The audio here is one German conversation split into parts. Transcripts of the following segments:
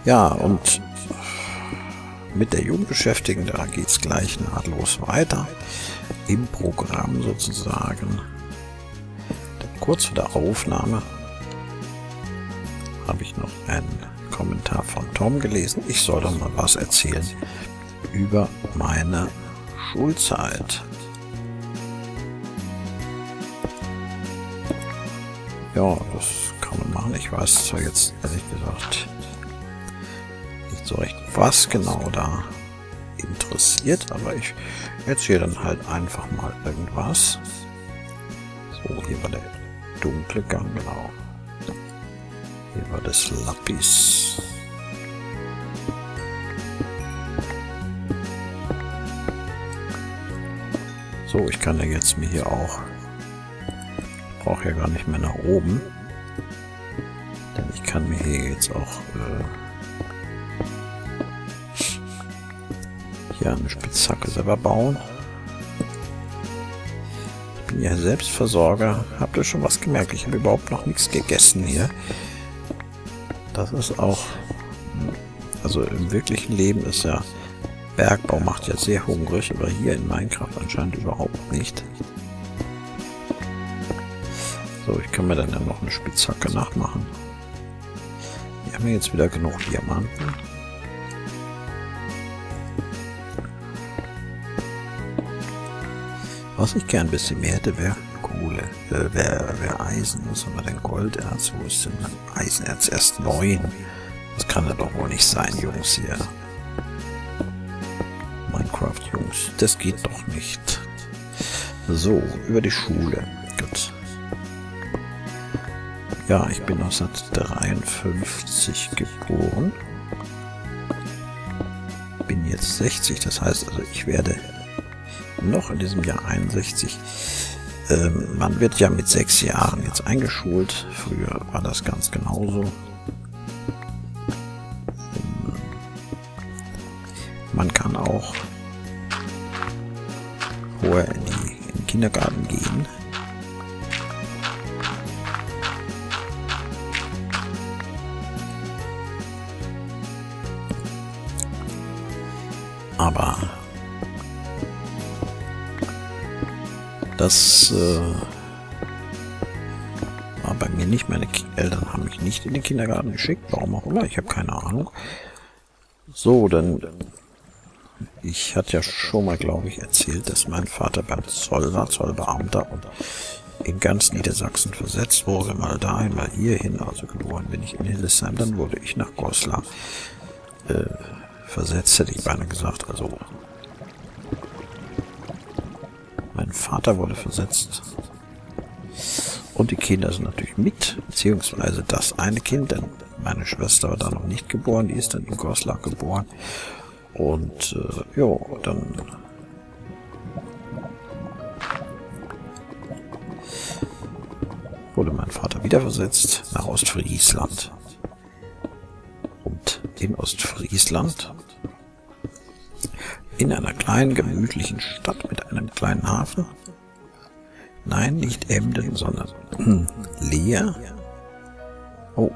Ja, und mit der Jugendbeschäftigung, da geht es gleich nahtlos weiter. Im Programm sozusagen. Kurz vor der Aufnahme habe ich noch einen Kommentar von Tom gelesen. Ich soll doch mal was erzählen über meine Schulzeit. Ja, das kann man machen. Ich weiß zwar jetzt ehrlich gesagt nicht so recht, was genau da interessiert, aber ich erzähle dann halt einfach mal irgendwas. So, hier war der dunkle Gang, genau. Hier war das Lapis. So, ich kann ja jetzt mir hier auch, brauche ja gar nicht mehr nach oben, denn ich kann mir hier jetzt auch hier eine Spitzhacke selber bauen. Ich bin ja Selbstversorger. Habt ihr schon was gemerkt? Ich habe überhaupt noch nichts gegessen hier. Das ist auch, also im wirklichen Leben ist ja, Bergbau macht ja sehr hungrig, aber hier in Minecraft anscheinend überhaupt nicht. So, ich kann mir dann ja noch eine Spitzhacke nachmachen. Wir haben jetzt wieder genug Diamanten. Was ich gern ein bisschen mehr hätte, wäre Kohle, wäre Eisen. Was haben wir denn? Golderz? Wo ist denn mein Eisenerz? Erst 9. Das kann ja doch wohl nicht sein, Jungs, hier. Minecraft-Jungs, das geht doch nicht. So, über die Schule. Gut. Ja, ich bin 1953 geboren. Bin jetzt 60, das heißt also, ich werde noch in diesem Jahr 61. Man wird ja mit 6 Jahren jetzt eingeschult. Früher war das ganz genauso. Man kann auch vorher in den Kindergarten gehen. Aber das war bei mir nicht. Meine Eltern haben mich nicht in den Kindergarten geschickt. Warum auch immer, ich habe keine Ahnung. So, dann, ich hatte ja schon mal, glaube ich, erzählt, dass mein Vater beim Zoll war, Zollbeamter, und in ganz Niedersachsen versetzt wurde, mal dahin, mal hierhin. Also geboren bin ich in Hildesheim, dann wurde ich nach Goslar versetzt, hätte ich beinahe gesagt. Also mein Vater wurde versetzt. Und die Kinder sind natürlich mit, beziehungsweise das eine Kind, denn meine Schwester war da noch nicht geboren, die ist dann in Goslar geboren. Und ja, dann wurde mein Vater wieder versetzt nach Ostfriesland. Und in Ostfriesland, in einer kleinen, gemütlichen Stadt mit einem kleinen Hafen. Nein, nicht Emden, sondern Leer. Oh.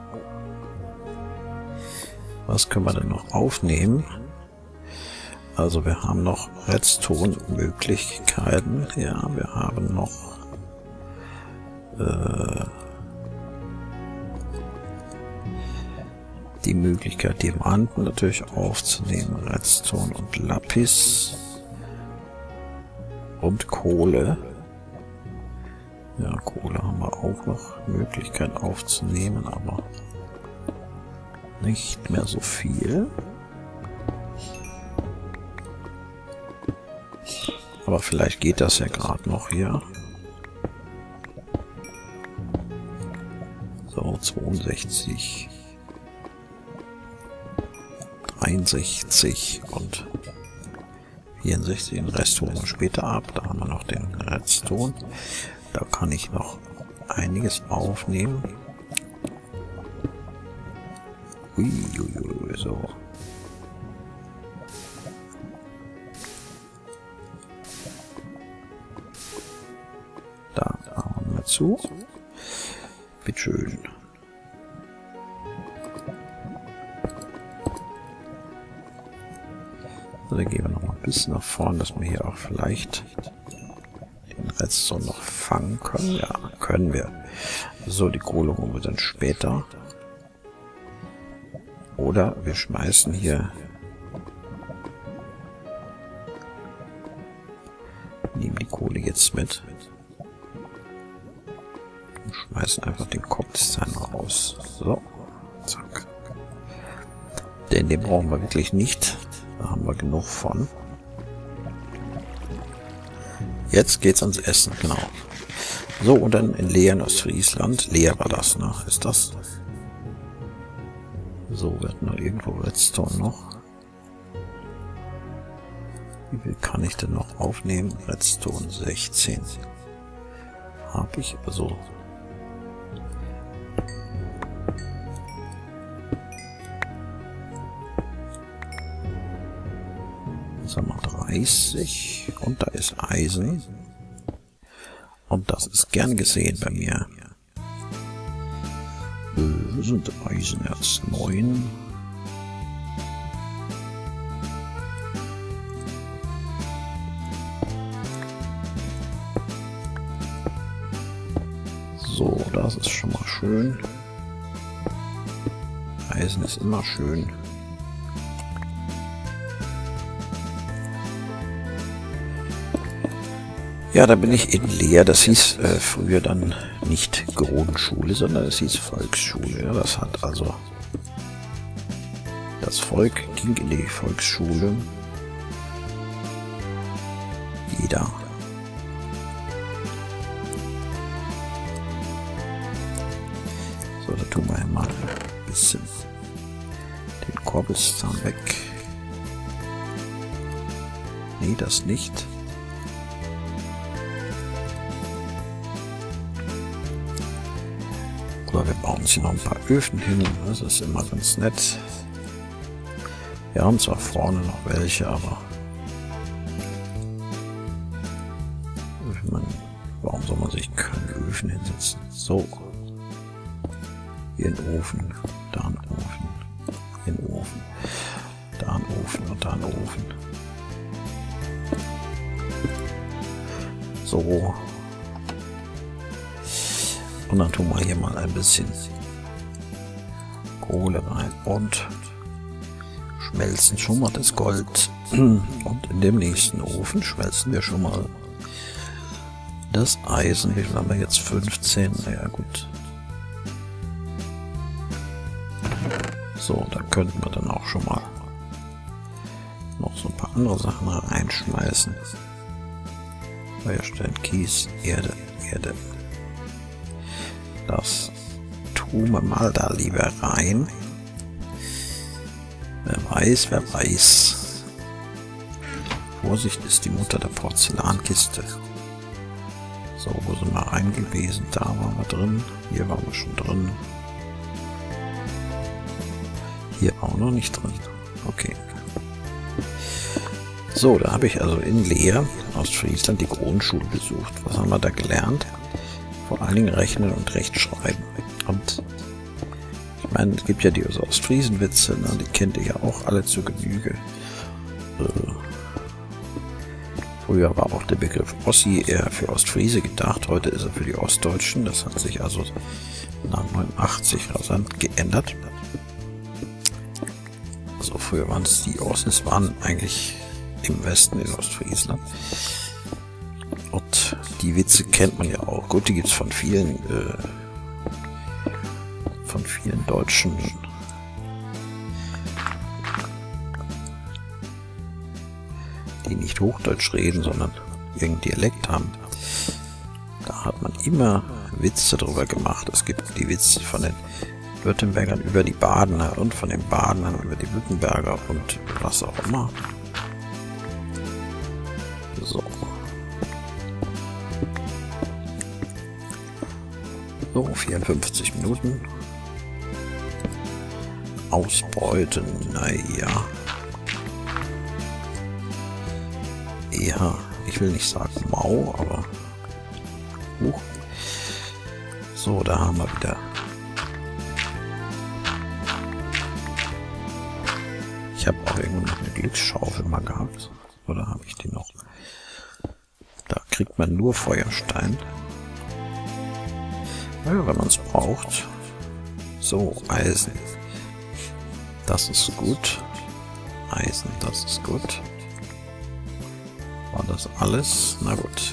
Was können wir denn noch aufnehmen? Also wir haben noch Redstone-Möglichkeiten. Ja, wir haben noch die Möglichkeit, Diamanten natürlich aufzunehmen, Redstone und Lapis und Kohle. Ja, Kohle haben wir auch noch Möglichkeit aufzunehmen, aber nicht mehr so viel. Aber vielleicht geht das ja gerade noch hier. So, 62. 63 und 64. Den Rest holen wir später ab. Da haben wir noch den Redstone. Da kann ich noch einiges aufnehmen. Uiuiui, so. Da haben wir zu. Bitteschön. Also dann gehen wir noch mal ein bisschen nach vorne, dass wir hier auch vielleicht den Redstone noch fangen können. Ja, können wir. So, die Kohle holen wir dann später. Oder wir schmeißen hier... Nehmen die Kohle jetzt mit. Und schmeißen einfach den Cobblestone raus. So. Zack. Denn den brauchen wir wirklich nicht. Da haben wir genug von. Jetzt geht's ans Essen, genau. So, und dann in Leer in Ostfriesland. Leer war das, ne? Ist das? So, wir hatten noch irgendwo Redstone noch. Wie viel kann ich denn noch aufnehmen? Redstone 16. Habe ich also. Sagen wir 30. Und da ist Eisen. Und das ist gern gesehen bei mir. Wir sind Eisenerz 9. So, das ist schon mal schön. Eisen ist immer schön. Ja, da bin ich in Leer. Das hieß früher dann nicht Grundschule, sondern es hieß Volksschule. Ja, das hat also... Das Volk ging in die Volksschule. Jeder. So, da tun wir ja mal ein bisschen den Cobblestone weg. Nee, das nicht. Oder wir bauen hier noch ein paar Öfen hin. Das ist immer ganz nett. Wir haben zwar vorne noch welche, aber warum soll man sich keine Öfen hinsetzen? So. Hier ein Ofen, da ein Ofen, hier ein Ofen, da ein Ofen und da ein Ofen. So. Und dann tun wir hier mal ein bisschen Kohle rein und schmelzen schon mal das Gold. Und in dem nächsten Ofen schmelzen wir schon mal das Eisen. Wie viel haben wir jetzt? 15. Naja, gut. So, da könnten wir dann auch schon mal noch so ein paar andere Sachen reinschmeißen. Feuerstein, Kies, Erde, Erde. Das tun wir mal da lieber rein. Wer weiß, wer weiß. Vorsicht ist die Mutter der Porzellankiste. So, wo sind wir rein gewesen? Da waren wir drin. Hier waren wir schon drin. Hier auch noch nicht drin. Okay. So, da habe ich also in Leer, Ostfriesland, die Grundschule besucht. Was haben wir da gelernt? Vor allen Dingen Rechnen und Rechtschreiben. Und ich meine, es gibt ja die Ostfriesen-Witze, ne? Die kennt ihr ja auch alle zur Genüge. Früher war auch der Begriff Ossi eher für Ostfriese gedacht, heute ist er für die Ostdeutschen. Das hat sich also nach 89 rasant geändert. Also früher waren es die Ossis, waren eigentlich im Westen in Ostfriesland. Und die Witze kennt man ja auch. Gut, die gibt es von vielen Deutschen. Die nicht Hochdeutsch reden, sondern irgendeinen Dialekt haben. Da hat man immer Witze drüber gemacht. Es gibt die Witze von den Württembergern über die Badener und von den Badenern über die Württemberger und was auch immer. So. So, 54 Minuten. Ausbeuten, naja. Ja, ich will nicht sagen mau, aber so, da haben wir wieder Ich habe auch irgendwo noch eine Glücksschaufel mal gehabt. Oder habe ich die noch? Da kriegt man nur Feuerstein. Ja, wenn man es braucht. So, Eisen. Das ist gut. Eisen, das ist gut. War das alles? Na gut.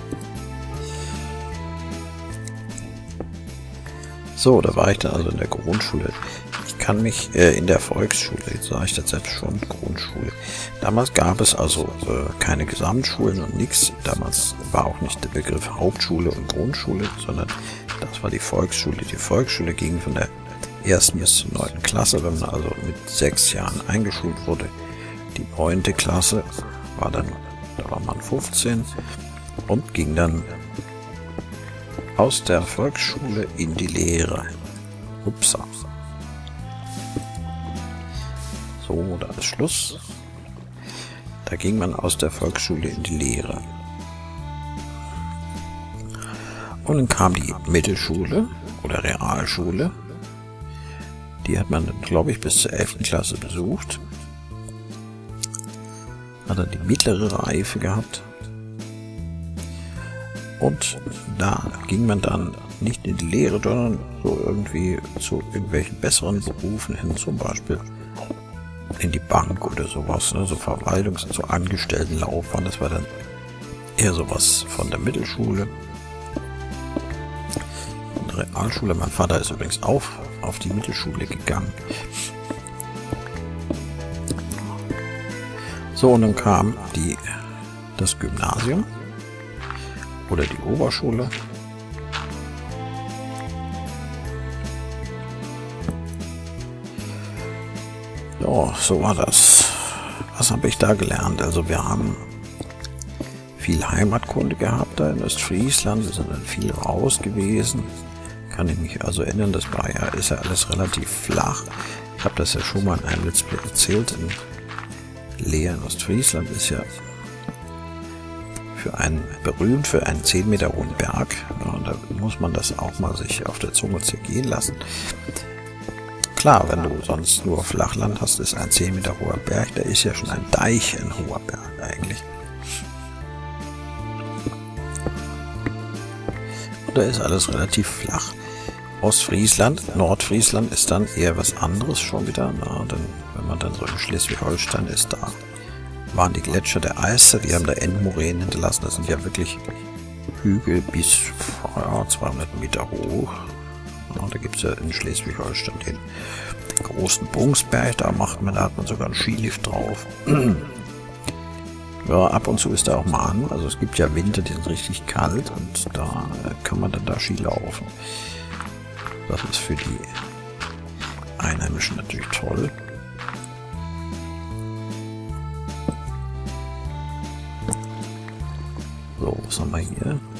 So, da war ich dann also in der Grundschule. Ich kann mich in der Volksschule, jetzt sage ich das selbst schon, Grundschule. Damals gab es also keine Gesamtschulen und nichts. Damals war auch nicht der Begriff Hauptschule und Grundschule, sondern das war die Volksschule. Die Volksschule ging von der 1. bis zur 9. Klasse, wenn man also mit 6 Jahren eingeschult wurde. Die 9. Klasse war dann, da war man 15 und ging dann aus der Volksschule in die Lehre. Upsa. So, da ist Schluss. Da ging man aus der Volksschule in die Lehre. Und dann kam die Mittelschule oder Realschule. Die hat man, glaube ich, bis zur 11. Klasse besucht. Hat dann die mittlere Reife gehabt. Und da ging man dann nicht in die Lehre, sondern so irgendwie zu irgendwelchen besseren Berufen hin, zum Beispiel in die Bank oder sowas, ne? So Verwaltungs-, so Angestelltenlaufbahn. Das war dann eher sowas von der Mittelschule. Von der Realschule. Mein Vater ist übrigens auch auf die Mittelschule gegangen. So, und dann kam das Gymnasium oder die Oberschule. Ja, so war das. Was habe ich da gelernt? Also wir haben viel Heimatkunde gehabt da in Ostfriesland. Wir sind dann viel raus gewesen. Kann ich mich also erinnern, das war ja, ist ja alles relativ flach. Ich habe das ja schon mal in einem Let's Play erzählt. In Leer in Ostfriesland ist ja berühmt für einen 10 Meter hohen Berg. Ja, und da muss man das auch mal sich auf der Zunge zergehen lassen. Klar, wenn du sonst nur Flachland hast, ist ein 10 Meter hoher Berg, da ist ja schon ein Deich ein hoher Berg eigentlich. Und da ist alles relativ flach. Ostfriesland, Nordfriesland ist dann eher was anderes schon wieder. Na, denn wenn man dann so in Schleswig-Holstein ist, da waren die Gletscher der Eister, die haben da Endmoränen hinterlassen. Das sind ja wirklich Hügel bis 200 Meter hoch. Ja, da gibt es ja in Schleswig-Holstein den großen Bungsberg, da hat man sogar einen Skilift drauf. Ja, ab und zu ist da auch mal an. Also es gibt ja Winter, die sind richtig kalt und da kann man dann da Ski laufen. Das ist für die Einheimischen natürlich toll. So, was haben wir hier?